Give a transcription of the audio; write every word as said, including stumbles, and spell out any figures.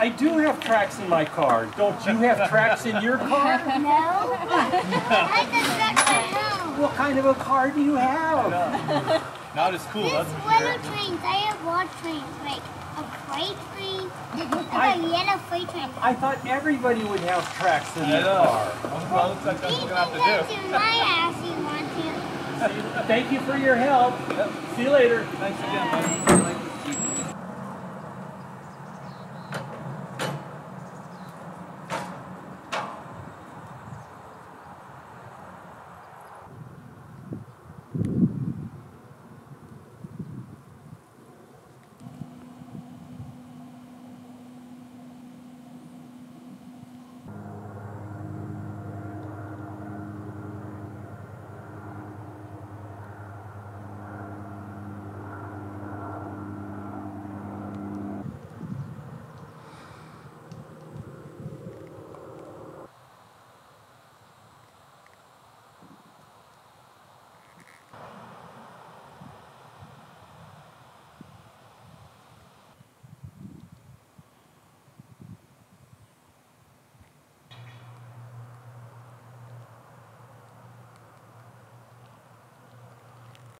I do have tracks in my car. Don't you have tracks in your car? No. I just got my house. What kind of a car do you have? Not as cool. This That's for little sure. trains. I have watch trains, like a freight train, I- like a yellow freight train. I thought everybody would have tracks in I their know. car. Well, looks like that's what we're gonna have You to can do. go to my house you want to. Thank you for your help. See you later. Thanks again, buddy.